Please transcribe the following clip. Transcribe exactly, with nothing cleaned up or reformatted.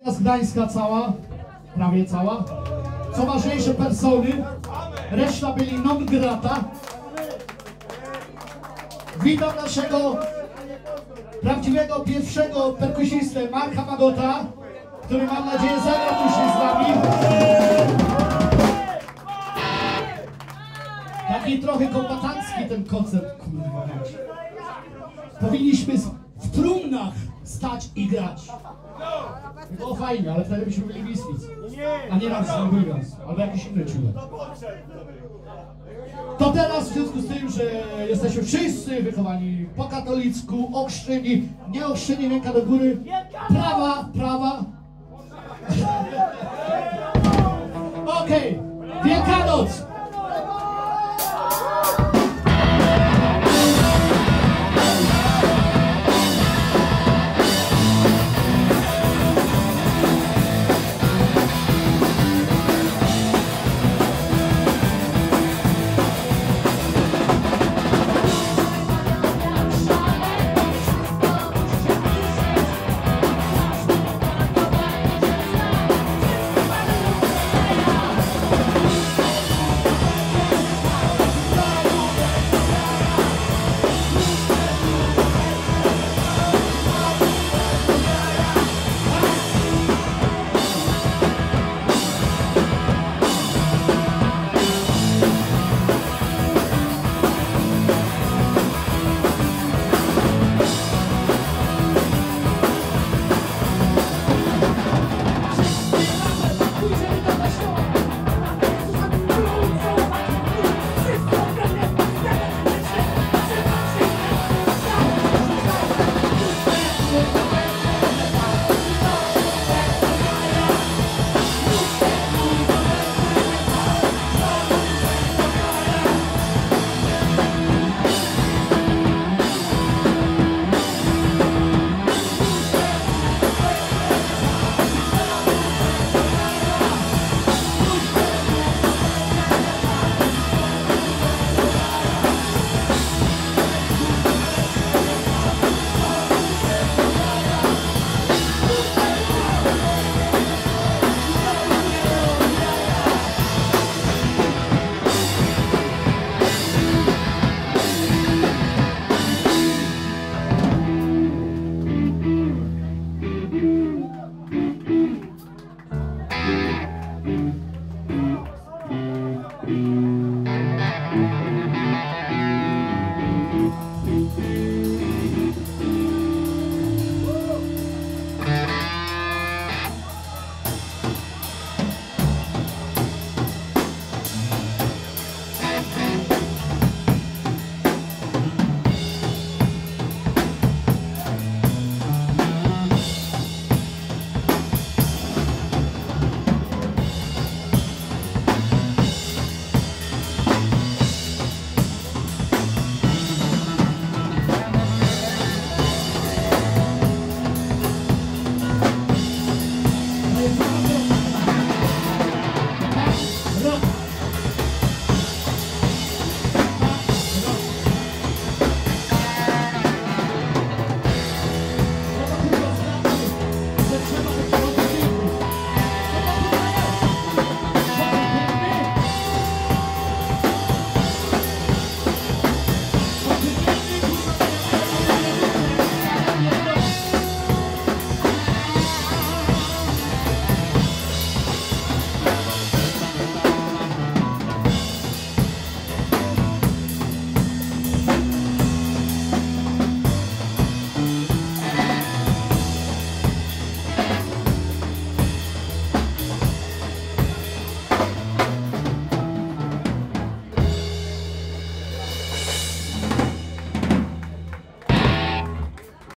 Z Gdańska cała, prawie cała. Co ważniejsze persony, reszta byli non grata. Witam naszego prawdziwego pierwszego perkusistę Marka Magota, który mam nadzieję zagra później z nami. Taki trochę kombatancki ten koncert, kurwa. Powinniśmy w trumnach stać i grać. Było fajnie, ale wtedy byśmy byli Misfits. A nie raz Williams, albo jakiś inny czule. To teraz w związku z tym, że jesteśmy wszyscy wychowani po katolicku, ochrzczeni, nie ochrzczeni, ręka do góry, prawa, prawa. Okej, okay. Wielkanoc!